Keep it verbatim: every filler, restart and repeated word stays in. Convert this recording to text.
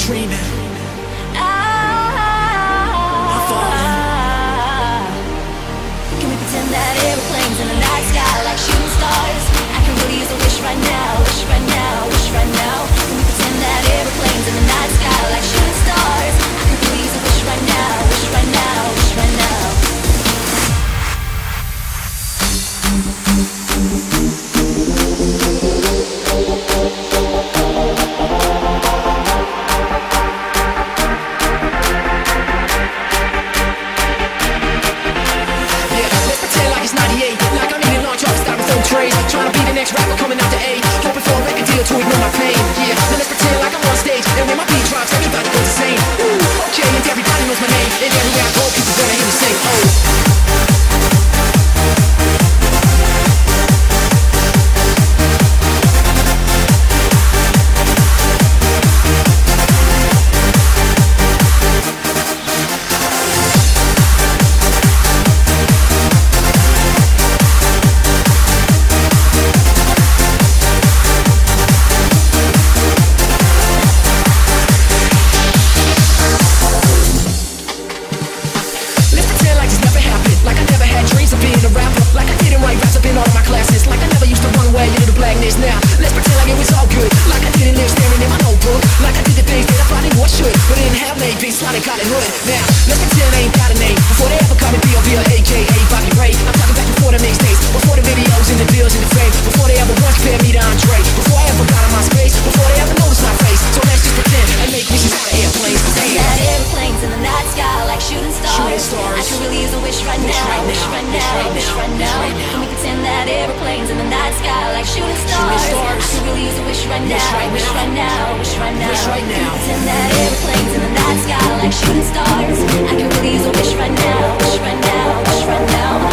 dreaming. Ah, I'm falling. can we pretend that airplanes in the night sky like shooting stars? I can really use a wish right now, wish right now, wish right now. Can we pretend that airplanes in the night sky like shooting stars? I can really use a wish right now, wish right now, wish right now. Trying to be the next rapper coming out the A, hoping for a record deal to ignore my pain. Yeah, now let's pretend like I'm on stage, and when my beat drops, everybody goes insane. Ooh, okay, and everybody knows my name, and everywhere I go, people gonna hear me sing. Oh. Now, let's pretend like it was all good, like I did in there staring in my notebook, like I did the things that I probably would should, but didn't have made big slotted cotton hood. Now, let's pretend I ain't got a name before they ever call me B O B or A K A Bobby Ray. I'm talking back before the mixtapes, before the videos and the deals and the fame, before they ever once compared me to Andre, before I ever got in my space, before they ever noticed my face. So let's just pretend and make wishes out of airplanes. Pretend that airplanes in the night sky like shooting stars. Shooting stars. I can really use a wish right now, right wish now, right wish now, right wish now, right wish now. right now. Can we pretend that airplanes in the night sky like shooting stars? stars. I can really use a wish right now, right wish now. right now, wish right now. Wish right now. Can we pretend that airplanes in the night sky like shooting stars? I can really use a wish right now, wish right now, wish right now.